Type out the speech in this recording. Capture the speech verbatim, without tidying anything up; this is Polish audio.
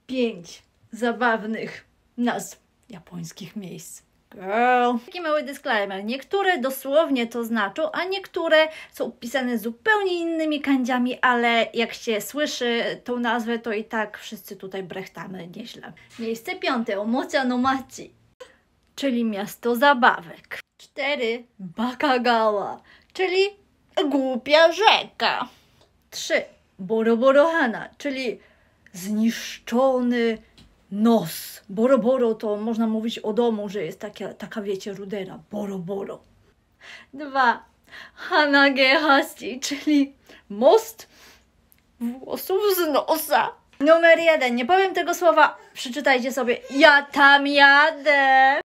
pięć zabawnych nazw japońskich miejsc. Girl. Taki mały disclaimer. Niektóre dosłownie to znaczą, a niektóre są pisane zupełnie innymi kandziami, ale jak się słyszy tą nazwę, to i tak wszyscy tutaj brechtamy nieźle. Miejsce piąte. Omocha no Machi, czyli miasto zabawek. cztery. Bakagawa, czyli głupia rzeka. trzy. Boroborohana, czyli zniszczony nos. Boro boro to można mówić o domu, że jest taka, taka wiecie, rudera. Boro boro. dwa. Hanagehashi, czyli most włosów z nosa. Numer jeden. Nie powiem tego słowa. Przeczytajcie sobie. Ja tam jadę.